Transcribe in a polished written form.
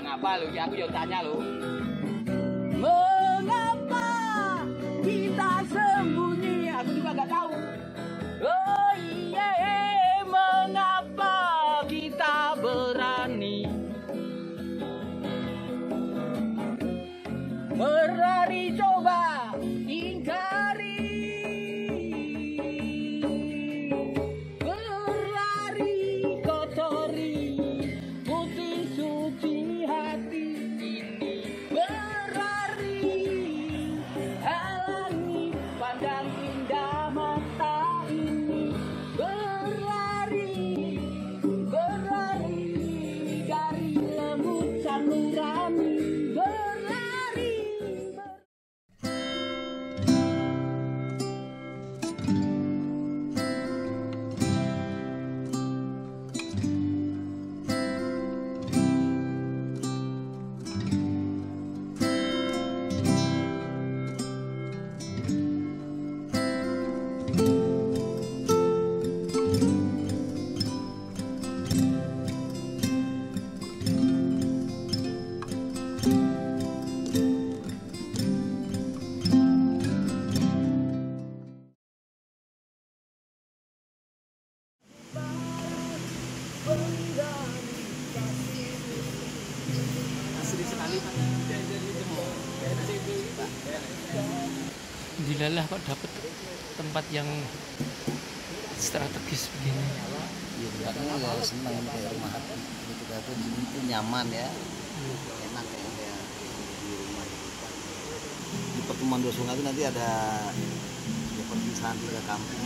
Mengapa lu? Ya aku yang tanya lu. Mengapa kita sembunyi? Aku juga nggak tahu. Oh iya, mengapa kita berani coba ingkari, berlari kotori putih suci hati ini, berlari halangi pandang indah mata ini, berlari dari lemucan nurani, berlari. Asli sekali Pak. Dilalah kok dapat tempat yang strategis begini. Iya, karena ya senang kayak rumah hati gitu kan, itu nyaman ya, enak ya di rumah. Di pertemuan dua sungai itu nanti ada ya, perpisahan tiga kampung.